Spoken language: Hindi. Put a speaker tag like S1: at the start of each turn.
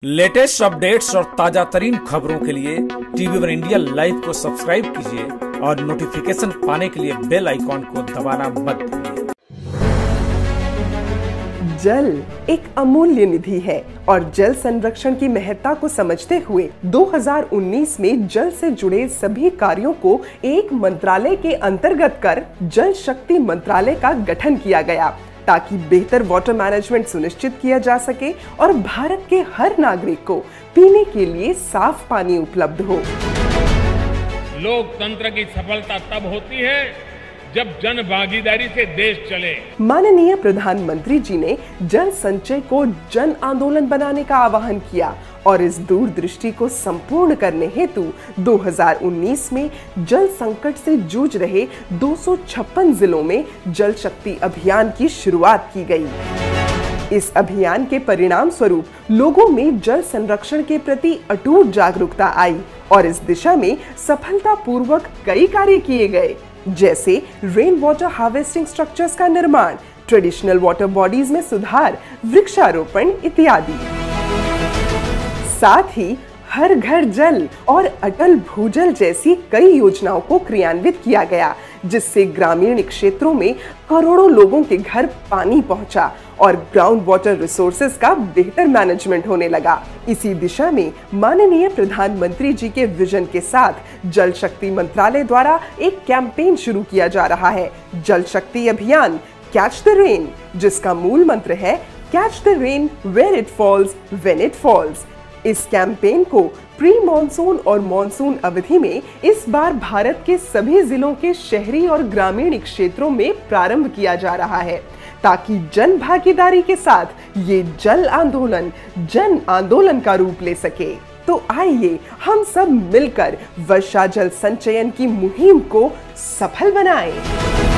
S1: लेटेस्ट अपडेट्स और ताजा तरीन खबरों के लिए टीवी वन इंडिया लाइव को सब्सक्राइब कीजिए और नोटिफिकेशन पाने के लिए बेल आइकॉन को दबाना मत भूलिए।
S2: जल एक अमूल्य निधि है और जल संरक्षण की महत्ता को समझते हुए 2019 में जल से जुड़े सभी कार्यों को एक मंत्रालय के अंतर्गत कर जल शक्ति मंत्रालय का गठन किया गया ताकि बेहतर वाटर मैनेजमेंट सुनिश्चित किया जा सके और भारत के हर नागरिक को पीने के लिए साफ पानी उपलब्ध हो।
S3: लोकतंत्र की सफलता तब होती है जब जन भागीदारी से देश चले।
S2: माननीय प्रधानमंत्री जी ने जल संचय को जन आंदोलन बनाने का आह्वान किया और इस दूरदृष्टि को संपूर्ण करने हेतु 2019 में जल संकट से जूझ रहे 256 जिलों में जल शक्ति अभियान की शुरुआत की गई। इस अभियान के परिणाम स्वरूप लोगों में जल संरक्षण के प्रति अटूट जागरूकता आई और इस दिशा में सफलतापूर्वक कई कार्य किए गए, जैसे रेन वाटर हार्वेस्टिंग स्ट्रक्चर्स का निर्माण, ट्रेडिशनल वाटर बॉडीज में सुधार, वृक्षारोपण इत्यादि। साथ ही हर घर जल और अटल भूजल जैसी कई योजनाओं को क्रियान्वित किया गया, जिससे ग्रामीण क्षेत्रों में करोड़ों लोगों के घर पानी पहुंचा और ग्राउंड वाटर रिसोर्सेज का बेहतर मैनेजमेंट होने लगा। इसी दिशा में माननीय प्रधानमंत्री जी के विजन के साथ जल शक्ति मंत्रालय द्वारा एक कैंपेन शुरू किया जा रहा है, जल शक्ति अभियान कैच द रेन, जिसका मूल मंत्र है catch the rain where it falls when it falls. इस कैंपेन को प्री मॉनसून और मॉनसून अवधि में इस बार भारत के सभी जिलों के शहरी और ग्रामीण क्षेत्रों में प्रारंभ किया जा रहा है ताकि जन भागीदारी के साथ ये जल आंदोलन जन आंदोलन का रूप ले सके। तो आइए हम सब मिलकर वर्षा जल संचयन की मुहिम को सफल बनाएं।